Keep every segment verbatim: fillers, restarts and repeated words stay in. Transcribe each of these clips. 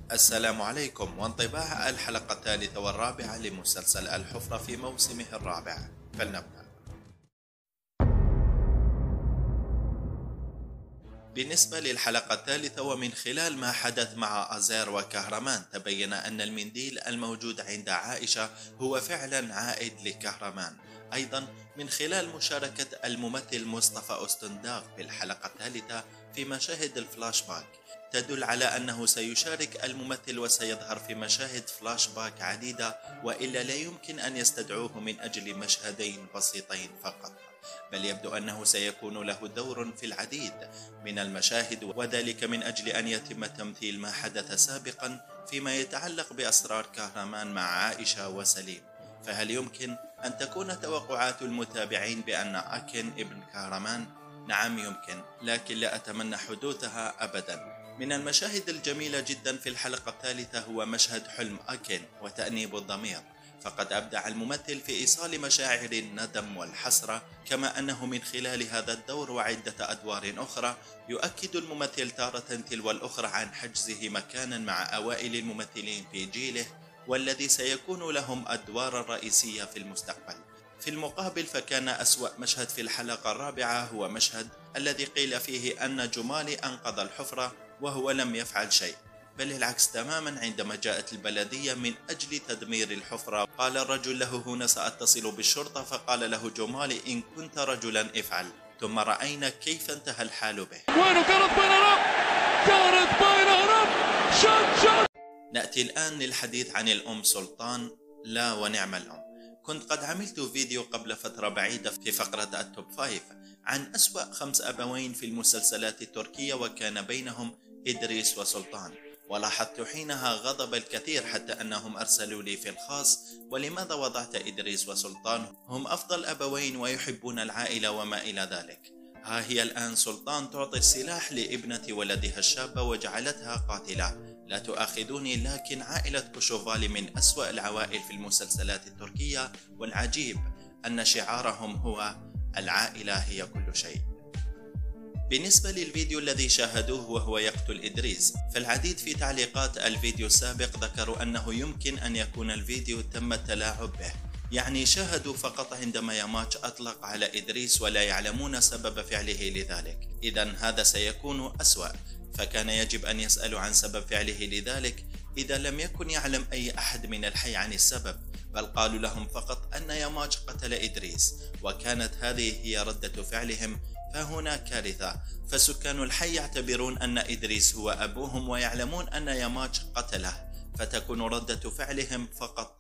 السلام عليكم، وانطباع الحلقة الثالثة والرابعة لمسلسل الحفرة في موسمه الرابع، فلنبدأ. بالنسبة للحلقة الثالثة، ومن خلال ما حدث مع أزير وكهرمان، تبين أن المنديل الموجود عند عائشة هو فعلا عائد لكهرمان. أيضا من خلال مشاركة الممثل مصطفى أستنداغ في الحلقة الثالثة في مشاهد الفلاش باك، تدل على أنه سيشارك الممثل وسيظهر في مشاهد فلاش باك عديدة، وإلا لا يمكن أن يستدعوه من أجل مشهدين بسيطين فقط، بل يبدو أنه سيكون له دور في العديد من المشاهد، وذلك من أجل أن يتم تمثيل ما حدث سابقا فيما يتعلق بأسرار كهرمان مع عائشة وسليم. فهل يمكن أن تكون توقعات المتابعين بأن أكن ابن كهرمان؟ نعم يمكن، لكن لا أتمنى حدوثها أبدا. من المشاهد الجميلة جدا في الحلقة الثالثة هو مشهد حلم أكن وتأنيب الضمير، فقد أبدع الممثل في إيصال مشاعر الندم والحسرة، كما أنه من خلال هذا الدور وعدة أدوار أخرى يؤكد الممثل تارة تلو الأخرى عن حجزه مكانا مع أوائل الممثلين في جيله، والذي سيكون لهم أدوار رئيسية في المستقبل. في المقابل، فكان أسوأ مشهد في الحلقة الرابعة هو مشهد الذي قيل فيه أن جمالي أنقذ الحفرة وهو لم يفعل شيء، بل العكس تماما. عندما جاءت البلدية من أجل تدمير الحفرة، قال الرجل له: هنا سأتصل بالشرطة، فقال له جمالي: إن كنت رجلا افعل. ثم رأينا كيف انتهى الحال به. نأتي الآن للحديث عن الأم سلطان. لا ونعم الأم. كنت قد عملت فيديو قبل فترة بعيدة في فقرة التوب فايف عن أسوأ خمس أبوين في المسلسلات التركية، وكان بينهم إدريس وسلطان، ولاحظت حينها غضب الكثير حتى أنهم أرسلوا لي في الخاص: ولماذا وضعت إدريس وسلطان؟ هم أفضل أبوين ويحبون العائلة وما إلى ذلك. ها هي الآن سلطان تعطي السلاح لابنة ولدها الشابة وجعلتها قاتلة. لا تؤاخذوني، لكن عائلة كوشوفالي من أسوأ العوائل في المسلسلات التركية، والعجيب أن شعارهم هو العائلة هي كل شيء. بالنسبة للفيديو الذي شاهدوه وهو يقتل إدريس، فالعديد في تعليقات الفيديو السابق ذكروا أنه يمكن أن يكون الفيديو تم التلاعب به، يعني شاهدوا فقط عندما يماج أطلق على إدريس ولا يعلمون سبب فعله لذلك. إذن هذا سيكون أسوأ، فكان يجب أن يسألوا عن سبب فعله لذلك إذا لم يكن يعلم أي أحد من الحي عن السبب، بل قالوا لهم فقط أن يماج قتل إدريس، وكانت هذه هي ردة فعلهم. فهنا كارثة، فسكان الحي يعتبرون أن إدريس هو أبوهم ويعلمون أن يماج قتله، فتكون ردة فعلهم فقط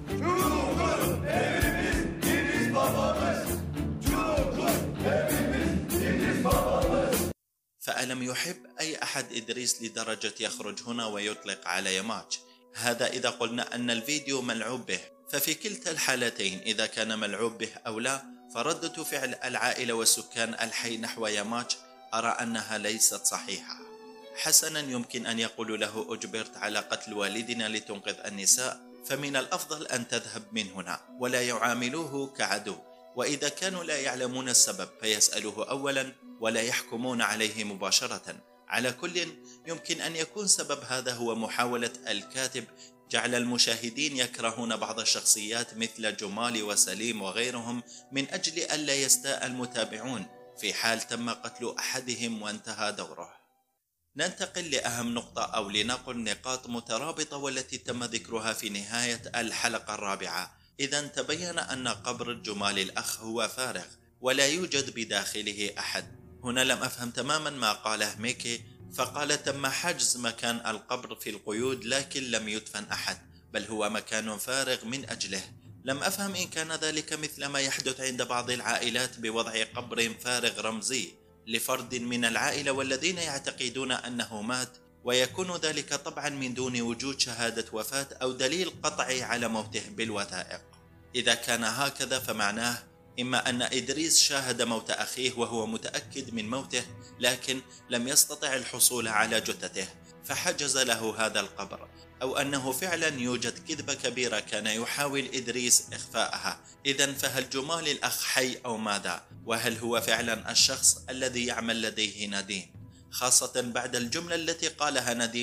فألم يحب أي أحد إدريس لدرجة يخرج هنا ويطلق على يماج؟ هذا إذا قلنا أن الفيديو ملعوب به، ففي كلتا الحالتين إذا كان ملعوب به أو لا، فردة فعل العائلة وسكان الحي نحو يماج أرى أنها ليست صحيحة. حسنا، يمكن أن يقول له: أجبرت على قتل والدنا لتنقذ النساء، فمن الأفضل أن تذهب من هنا، ولا يعاملوه كعدو. وإذا كانوا لا يعلمون السبب فيسألوه أولا ولا يحكمون عليه مباشرة. على كل، يمكن أن يكون سبب هذا هو محاولة الكاتب جعل المشاهدين يكرهون بعض الشخصيات مثل جمالي وسليم وغيرهم من أجل ألا يستاء المتابعون في حال تم قتل أحدهم وانتهى دوره. ننتقل لأهم نقطة، أو لنقل نقاط مترابطة والتي تم ذكرها في نهاية الحلقة الرابعة. إذا تبين أن قبر جمال الأخ هو فارغ ولا يوجد بداخله أحد. هنا لم أفهم تماما ما قاله ميكي، فقال تم حجز مكان القبر في القيود لكن لم يدفن أحد، بل هو مكان فارغ من أجله. لم أفهم إن كان ذلك مثل ما يحدث عند بعض العائلات بوضع قبر فارغ رمزي لفرد من العائلة والذين يعتقدون أنه مات، ويكون ذلك طبعا من دون وجود شهادة وفاة أو دليل قطعي على موته بالوثائق. إذا كان هكذا فمعناه إما أن إدريس شاهد موت أخيه وهو متأكد من موته، لكن لم يستطع الحصول على جثته فحجز له هذا القبر، أو أنه فعلا يوجد كذبة كبيرة كان يحاول إدريس إخفاءها. إذن فهل جمال الأخ حي أو ماذا؟ وهل هو فعلا الشخص الذي يعمل لديه نديم؟ خاصة بعد الجملة التي قالها نديم له: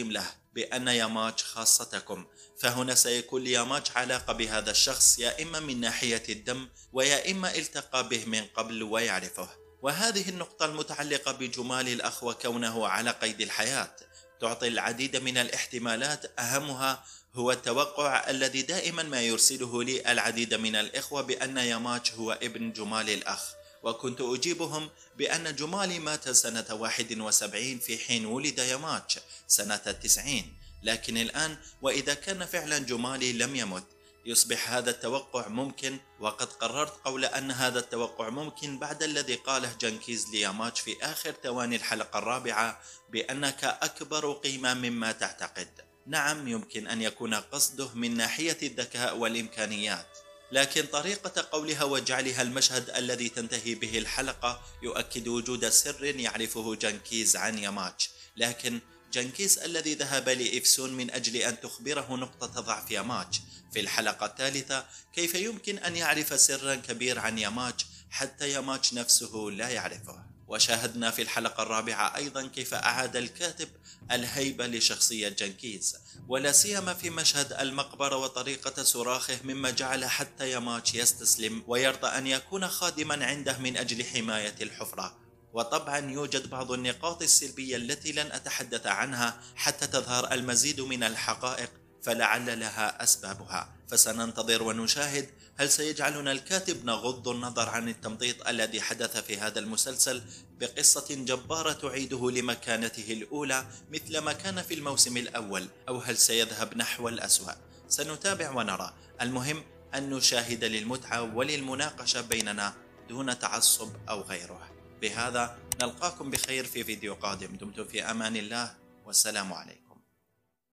بأن ياماتش خاصتكم، فهنا سيكون لياماتش علاقة بهذا الشخص يا إما من ناحية الدم ويا إما التقى به من قبل ويعرفه. وهذه النقطة المتعلقة بجمال الأخ وكونه على قيد الحياة تعطي العديد من الاحتمالات، أهمها هو التوقع الذي دائما ما يرسله لي العديد من الإخوة بأن ياماتش هو ابن جمال الأخ، وكنت أجيبهم بأن جمالي مات سنة واحد وسبعين في حين ولد ياماتش سنة التسعين، لكن الآن وإذا كان فعلا جمالي لم يمت يصبح هذا التوقع ممكن، وقد قررت قول أن هذا التوقع ممكن بعد الذي قاله جنكيز لياماتش في آخر ثواني الحلقة الرابعة بأنك أكبر قيمة مما تعتقد. نعم، يمكن أن يكون قصده من ناحية الذكاء والإمكانيات، لكن طريقة قولها وجعلها المشهد الذي تنتهي به الحلقة يؤكد وجود سر يعرفه جنكيز عن ياماتش. لكن جنكيز الذي ذهب لإفسون من أجل أن تخبره نقطة ضعف ياماتش في الحلقة الثالثة، كيف يمكن أن يعرف سرا كبير عن ياماتش حتى ياماتش نفسه لا يعرفه؟ وشاهدنا في الحلقة الرابعة أيضا كيف أعاد الكاتب الهيبة لشخصية جنكيز، ولا سيما في مشهد المقبرة وطريقة صراخه، مما جعل حتى ياماتش يستسلم ويرضى أن يكون خادما عنده من أجل حماية الحفرة. وطبعا يوجد بعض النقاط السلبية التي لن أتحدث عنها حتى تظهر المزيد من الحقائق، فلعل لها أسبابها، فسننتظر ونشاهد هل سيجعلنا الكاتب نغض النظر عن التمطيط الذي حدث في هذا المسلسل بقصة جبارة تعيده لمكانته الأولى مثل ما كان في الموسم الأول، أو هل سيذهب نحو الأسوأ؟ سنتابع ونرى. المهم أن نشاهد للمتعة وللمناقشة بيننا دون تعصب أو غيره. بهذا نلقاكم بخير في فيديو قادم. دمتم في أمان الله والسلام عليكم.